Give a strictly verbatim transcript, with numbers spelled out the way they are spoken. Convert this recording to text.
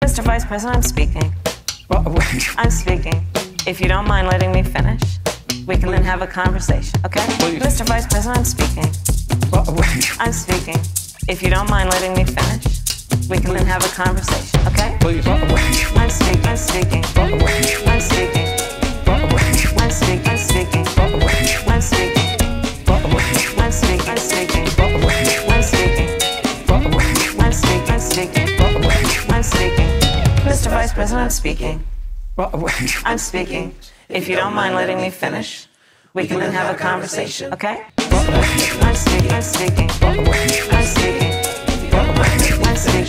Mister Vice President, I'm speaking. I'm speaking. If you don't mind letting me finish, we can then have a conversation, okay? Please. Mister Vice President, I'm speaking. I'm speaking. If you don't mind letting me finish, we can then have a conversation, okay? Please. I'm speaking. I'm speaking. I'm speaking. I'm speaking. I'm speaking. I'm speaking. I'm speaking. I'm speaking. I'm speaking. I'm speaking. I'm speaking. I'm speaking. Mister Vice President, I'm speaking. I'm speaking. If you don't mind letting me finish, we can then have a conversation, okay? I'm speaking. I'm speaking. I'm speaking. I'm speaking. I'm speaking.